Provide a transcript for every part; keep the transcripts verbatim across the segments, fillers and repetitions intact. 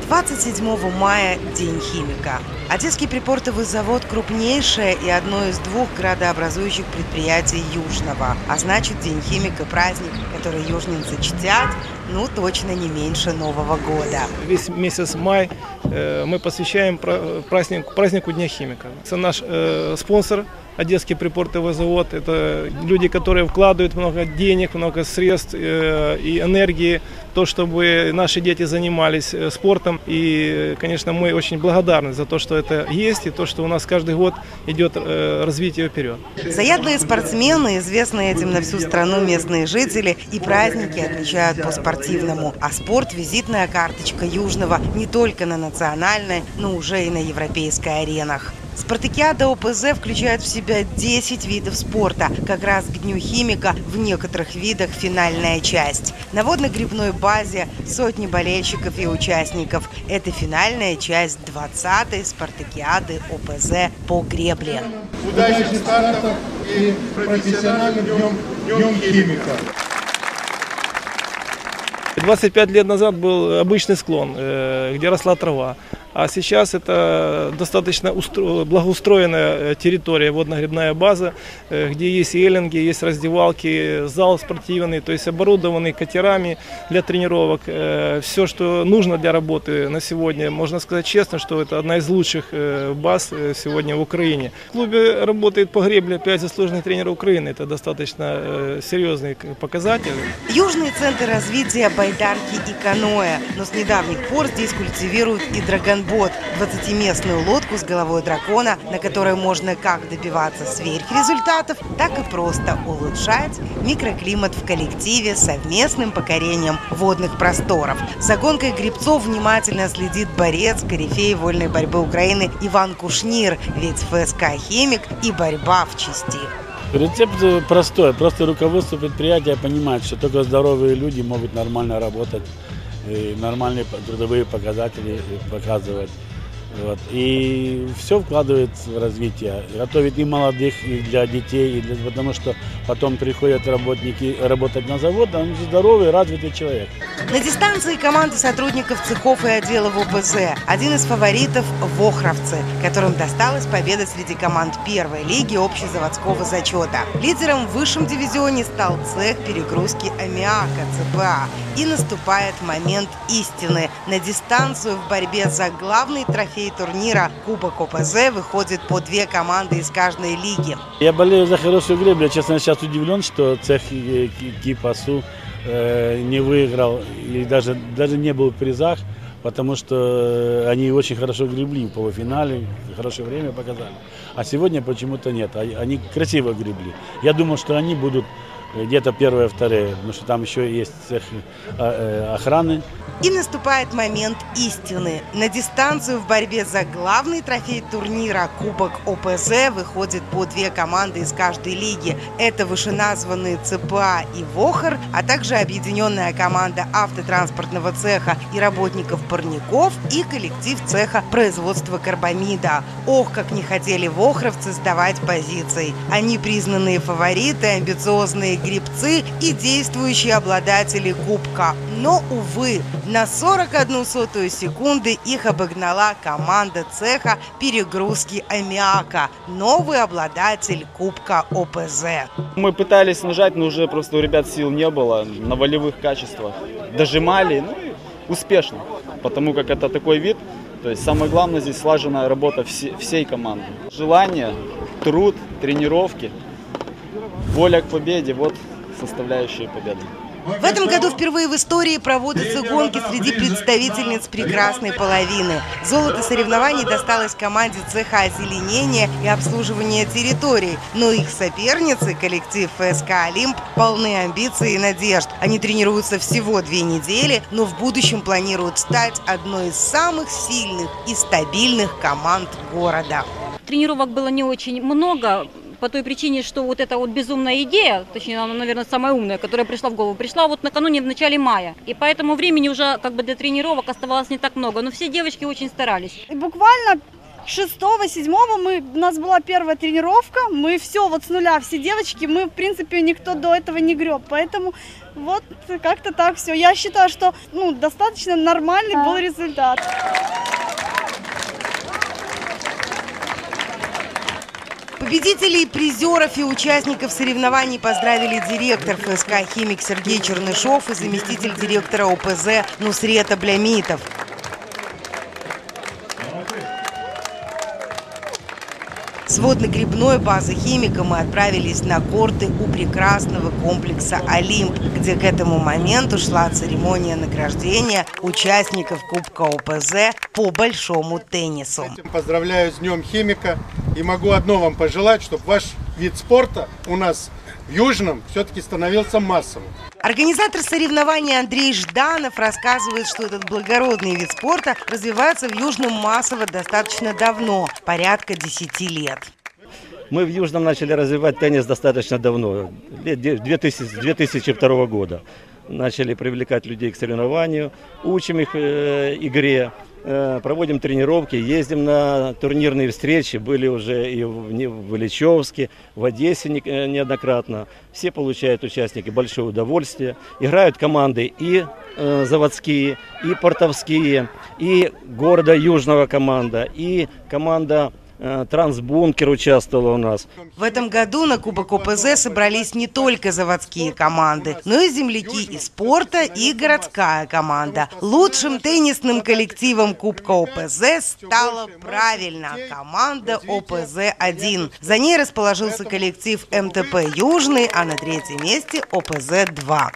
двадцать седьмого мая – День химика. Одесский припортовый завод – крупнейшее и одно из двух градообразующих предприятий Южного. А значит, День химика – праздник, который южнинцы чтят, ну, точно не меньше Нового года. Весь месяц май э, мы посвящаем празднику, празднику Дня химика. Это наш э, спонсор. Одесский припортовый завод – это люди, которые вкладывают много денег, много средств э, и энергии в то, чтобы наши дети занимались спортом. И, конечно, мы очень благодарны за то, что это есть, и то, что у нас каждый год идет э, развитие вперед. Заядлые спортсмены, известные этим на всю страну местные жители, и праздники отмечают по-спортивному. А спорт – визитная карточка Южного не только на национальной, но уже и на европейской аренах. Спартакиада О Пэ Зэ включает в себя десять видов спорта. Как раз к Дню химика в некоторых видах финальная часть. На водно-гребной базе сотни болельщиков и участников. Это финальная часть двадцатой Спартакиады О Пэ Зэ по гребле. Удачных стартов и профессиональным днем, днем химика. двадцать пять лет назад был обычный склон, где росла трава. А сейчас это достаточно благоустроенная территория, водно-гребная база, где есть эллинги, есть раздевалки, зал спортивный, то есть оборудованный катерами для тренировок. Все, что нужно для работы на сегодня, можно сказать честно, что это одна из лучших баз сегодня в Украине. В клубе работает по гребле пять заслуженных тренеров Украины, это достаточно серьезный показатель. Южный центр развития байдарки и каноэ, но с недавних пор здесь культивируют и драгонбот. двадцатиместную лодку с головой дракона, на которой можно как добиваться сверхрезультатов, так и просто улучшать микроклимат в коллективе совместным покорением водных просторов. За гонкой гребцов внимательно следит борец, корифей вольной борьбы Украины Иван Кушнир, ведь Эф Эс Ка «Химик» и борьба в чести. Рецепт простой, просто руководство предприятия понимает, что только здоровые люди могут нормально работать, нормальные трудовые показатели показывать. Вот. И все вкладывает в развитие. Готовит и молодых, и для детей, и для, потому что потом приходят работники работать на завод, а он здоровый, развитый человек. На дистанции команды сотрудников цехов и отделов О Пэ Зэ. Один из фаворитов – вохровцы, которым досталась победа среди команд первой лиги общезаводского зачета. Лидером в высшем дивизионе стал цех перегрузки аммиака Цэ Пэ А. И наступает момент истины. На дистанцию в борьбе за главный трофей турнира Кубок О Пэ Зэ выходит по две команды из каждой лиги. Я болею за хорошую греблю. Честно, сейчас удивлен, что цех Кипасу э, не выиграл и даже, даже не был в призах, потому что они очень хорошо гребли в полуфинале, хорошее время показали. А сегодня почему-то нет. Они красиво гребли. Я думал, что они будут где-то первые, вторые, потому что там еще есть цех охраны. И наступает момент истины. На дистанцию в борьбе за главный трофей турнира Кубок О Пэ Зэ выходит по две команды из каждой лиги. Это вышеназванные Цэ Пэ А и Вохр, а также объединенная команда автотранспортного цеха и работников парников и коллектив цеха производства карбамида. Ох, как не хотели вохровцы сдавать позиций. Они признанные фавориты, амбициозные гребцы и действующие обладатели Кубка. Но, увы, на сорок одну сотую секунды их обогнала команда цеха перегрузки аммиака, новый обладатель Кубка О Пэ Зэ. Мы пытались нажать, но уже просто у ребят сил не было на волевых качествах. Дожимали, ну, успешно, потому как это такой вид. То есть самое главное здесь слаженная работа все, всей команды. Желание, труд, тренировки, воля к победе – вот составляющие победы. В этом году впервые в истории проводятся гонки среди представительниц прекрасной половины. Золото соревнований досталось команде цеха озеленения и обслуживания территорий. Но их соперницы, коллектив Эф Эс Ка «Олимп», полны амбиций и надежд. Они тренируются всего две недели, но в будущем планируют стать одной из самых сильных и стабильных команд города. Тренировок было не очень много. По той причине, что вот эта вот безумная идея, точнее, она, наверное, самая умная, которая пришла в голову, пришла вот накануне в начале мая. И поэтому времени уже как бы для тренировок оставалось не так много. Но все девочки очень старались. И буквально шестого, седьмого мы, у нас была первая тренировка, мы все вот с нуля, все девочки, мы в принципе никто до этого не греб, поэтому вот как-то так все. Я считаю, что ну, достаточно нормальный был результат. Победителей, призеров и участников соревнований поздравили директор ФСК «Химик» Сергей Чернышов и заместитель директора ОПЗ Нусрет Аблямитов. С водно-гребной базы «Химика» мы отправились на корты у прекрасного комплекса «Олимп», где к этому моменту шла церемония награждения участников Кубка ОПЗ по большому теннису. Поздравляю с Днем Химика и могу одно вам пожелать, чтобы ваш вид спорта у нас в Южном все-таки становился массовым. Организатор соревнований Андрей Жданов рассказывает, что этот благородный вид спорта развивается в Южном массово достаточно давно, порядка десяти лет. Мы в Южном начали развивать теннис достаточно давно, лет две тысячи второго года. Начали привлекать людей к соревнованию, учим их э, игре, э, проводим тренировки, ездим на турнирные встречи, были уже и в, в Ильичевске, в Одессе не, неоднократно. Все получают, участники, большое удовольствие. Играют команды и э, заводские, и портовские, и города Южного команда, и команда Трансбункер участвовала у нас. В этом году на Кубок ОПЗ собрались не только заводские команды, но и земляки из спорта и городская команда. Лучшим теннисным коллективом Кубка ОПЗ стала правильно команда ОПЗ один. За ней расположился коллектив эм тэ пэ Южный, а на третьем месте ОПЗ два.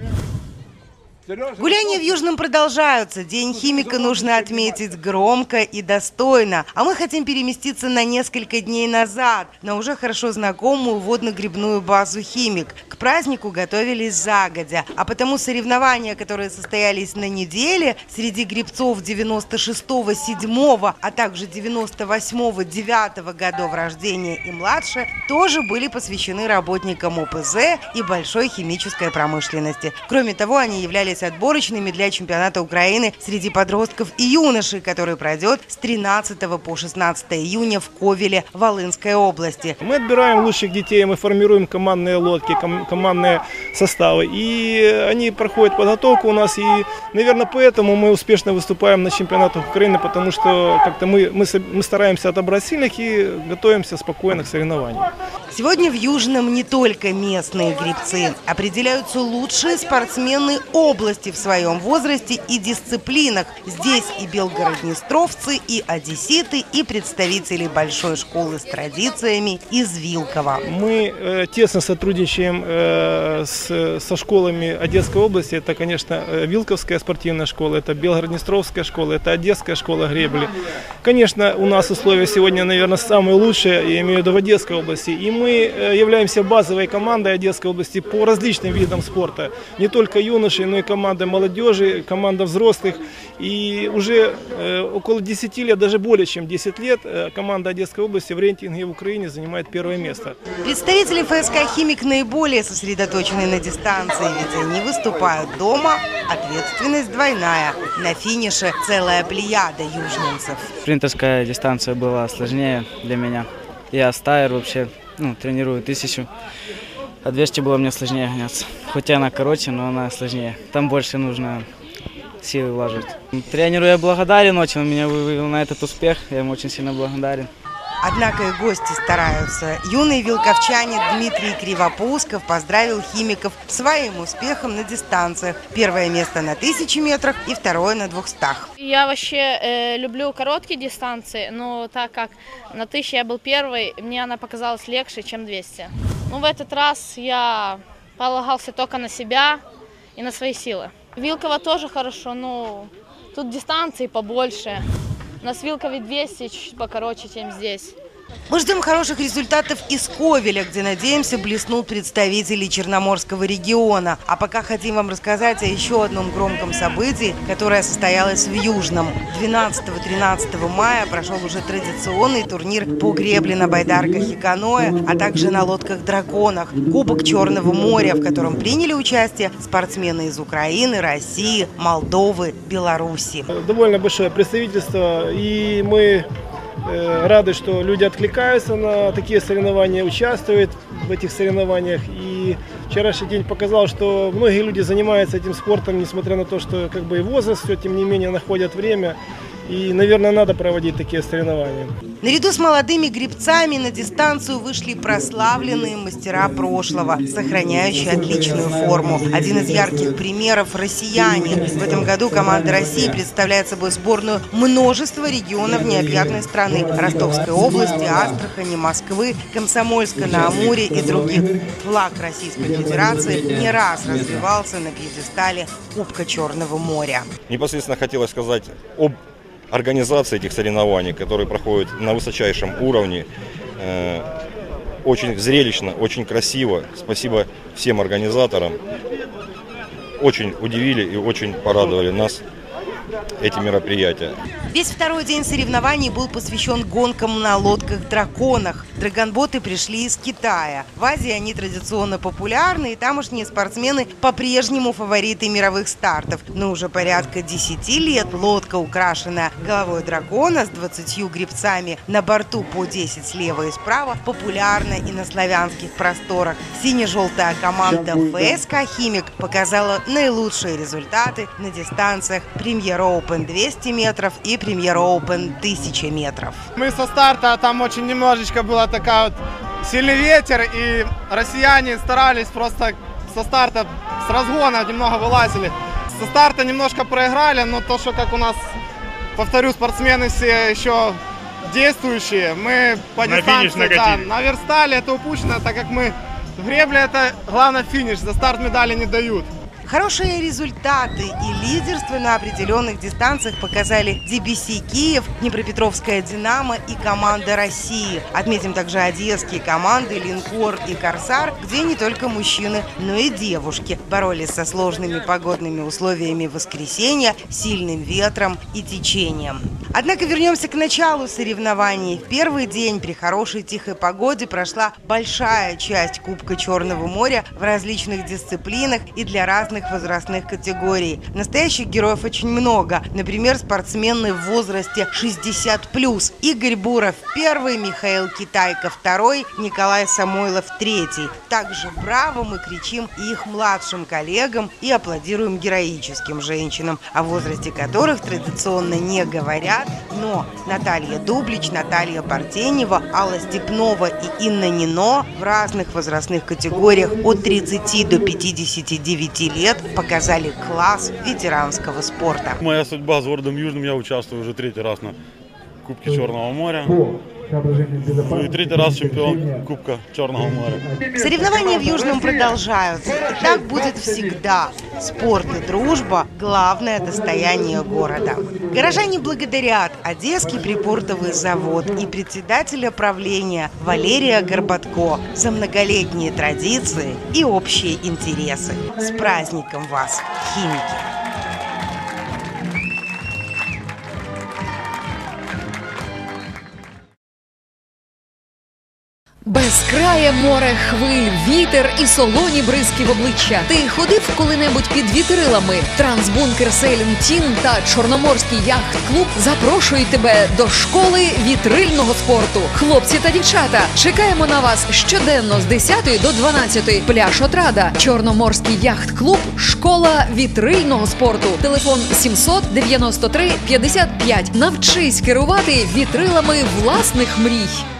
Гуляния в Южном продолжаются. День Химика нужно отметить громко и достойно. А мы хотим переместиться на несколько дней назад, на уже хорошо знакомую водно-гребную базу «Химик». К празднику готовились загодя. А потому соревнования, которые состоялись на неделе, среди гребцов девяносто шестого, седьмого, а также девяносто восьмого, девятого годов рождения и младше, тоже были посвящены работникам ОПЗ и большой химической промышленности. Кроме того, они являлись отборочными для чемпионата Украины среди подростков и юношей, который пройдет с тринадцатого по шестнадцатое июня в Ковеле Волынской области. Мы отбираем лучших детей, мы формируем командные лодки, ком командные составы, и они проходят подготовку у нас, и, наверное, поэтому мы успешно выступаем на чемпионатах Украины, потому что как-то мы, мы, мы стараемся отобрать сильных и готовимся спокойно к соревнованиям. Сегодня в Южном не только местные гребцы. Определяются лучшие спортсмены области в своем возрасте и дисциплинах. Здесь и белгороднестровцы, и одесситы, и представители большой школы с традициями из Вилково. Мы э, тесно сотрудничаем э, с, со школами Одесской области. Это, конечно, Вилковская спортивная школа, это Белгороднестровская школа, это Одесская школа гребли. Конечно, у нас условия сегодня, наверное, самые лучшие, я имею в виду в Одесской области. И мы являемся базовой командой Одесской области по различным видам спорта. Не только юношей, но и команда молодежи, команда взрослых. И уже э, около десяти лет, даже более чем десять лет, э, команда Одесской области в рейтинге в Украине занимает первое место. Представители ФСК «Химик» наиболее сосредоточены на дистанции, ведь они выступают дома. Ответственность двойная. На финише целая плеяда южненцев. Спринтерская дистанция была сложнее для меня. Я стайер вообще, ну, тренирую тысячу. А двести было мне сложнее гоняться. Хотя она короче, но она сложнее. Там больше нужно силы вложить. Тренеру я благодарен очень, он меня вывел на этот успех. Я ему очень сильно благодарен. Однако и гости стараются. Юный вилковчанин Дмитрий Кривопусков поздравил химиков своим успехом на дистанциях. Первое место на тысяче метрах и второе на двухстах. Я вообще э, люблю короткие дистанции, но так как на тысяче я был первый, мне она показалась легче, чем двести. Но в этот раз я полагался только на себя и на свои силы. Вилково тоже хорошо, но тут дистанции побольше. У нас в Вилкове двести, чуть-чуть покороче, чем здесь. Мы ждем хороших результатов из Ковеля, где, надеемся, блеснут представители Черноморского региона. А пока хотим вам рассказать о еще одном громком событии, которое состоялось в Южном. двенадцатого-тринадцатого мая прошел уже традиционный турнир по гребле на байдарках и каноэ, а также на лодках-драконах. Кубок Черного моря, в котором приняли участие спортсмены из Украины, России, Молдовы, Беларуси. Довольно большое представительство, и мы Рады, что люди откликаются на такие соревнования, участвуют в этих соревнованиях. И вчерашний день показал, что многие люди занимаются этим спортом, несмотря на то, что как бы и возраст, все, тем не менее находят время. И, наверное, надо проводить такие соревнования. Наряду с молодыми гребцами на дистанцию вышли прославленные мастера прошлого, сохраняющие отличную форму. Один из ярких примеров – россияне. В этом году команда России представляет собой сборную множества регионов необъятной страны – Ростовской области, Астрахани, Москвы, Комсомольска-на-Амуре и других. Флаг Российской Федерации не раз развивался на пьедестале Кубка Черного моря. Непосредственно хотелось сказать об организации этих соревнований, которые проходят на высочайшем уровне. Очень зрелищно, очень красиво. Спасибо всем организаторам. Очень удивили и очень порадовали нас эти мероприятия. Весь второй день соревнований был посвящен гонкам на лодках-драконах. Драгонботы пришли из Китая. В Азии они традиционно популярны, и тамошние спортсмены по-прежнему фавориты мировых стартов. Но уже порядка десяти лет лодка, украшенная головой дракона с двадцатью гребцами, на борту по десять слева и справа, популярна и на славянских просторах. Сине-желтая команда ФСК «Химик» показала наилучшие результаты на дистанциях Премьер Оупен двести метров и Премьер Оупен тысяча метров. Мы со старта, там очень немножечко была такая вот сильный ветер, и россияне старались просто со старта, с разгона немного вылазили. Со старта немножко проиграли, но то, что как у нас, повторю, спортсмены все еще действующие, мы по на дистанции, да, наверстали, это упущено, так как мы в гребле, это главное финиш, за старт медали не дают. Хорошие результаты и лидерство на определенных дистанциях показали ди би си Киев, Днепропетровская «Динамо» и команда России. Отметим также одесские команды «Линкор» и «Корсар», где не только мужчины, но и девушки боролись со сложными погодными условиями воскресенья, сильным ветром и течением. Однако вернемся к началу соревнований. В первый день при хорошей тихой погоде прошла большая часть Кубка Черного моря в различных дисциплинах и для разных возрастных категорий. Настоящих героев очень много. Например, спортсмены в возрасте шестьдесят плюс. Игорь Буров первый, Михаил Китайко второй, Николай Самойлов третий. Также браво мы кричим и их младшим коллегам и аплодируем героическим женщинам, о возрасте которых традиционно не говорят, но Наталья Дублич, Наталья Партенева, Алла Степнова и Инна Нино в разных возрастных категориях от тридцати до пятидесяти девяти лет показали класс ветеранского спорта. Моя судьба с городом Южным, я участвую уже третий раз на Кубке Черного моря. И третий раз чемпион Кубка Черного моря. Соревнования в Южном продолжаются. И так будет всегда. Спорт и дружба – главное достояние города. Горожане благодарят Одесский припортовый завод и председателя правления Валерия Горбатко за многолетние традиции и общие интересы. С праздником вас, химики! Безкрає море хвиль, вітер і солоні бризки в обличчя. Ти ходив коли-небудь під вітрилами? Трансбункер Сейлінг Тім та Чорноморський яхт-клуб запрошують тебе до школи вітрильного спорту. Хлопці та дівчата, чекаємо на вас щоденно з десятої до дванадцятої. Пляж Отрада, Чорноморський яхт-клуб, школа вітрильного спорту. Телефон сімсот дев'яносто три п'ятдесят п'ять. Навчись керувати вітрилами власних мрій.